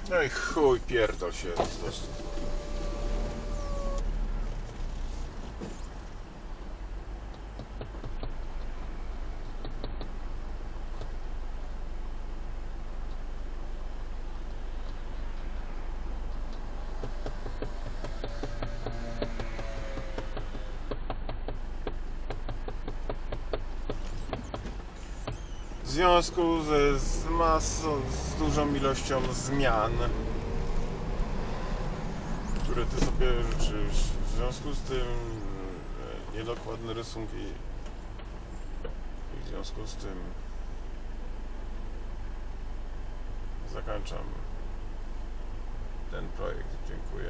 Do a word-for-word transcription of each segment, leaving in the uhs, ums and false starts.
No i chuj, pierdol się po prostu. W związku ze, z masą, z dużą ilością zmian, które ty sobie życzysz, w związku z tym e, niedokładne rysunki i w związku z tym zakończam ten projekt. Dziękuję.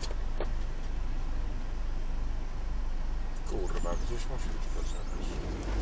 Kurwa, gdzieś musi być plecak.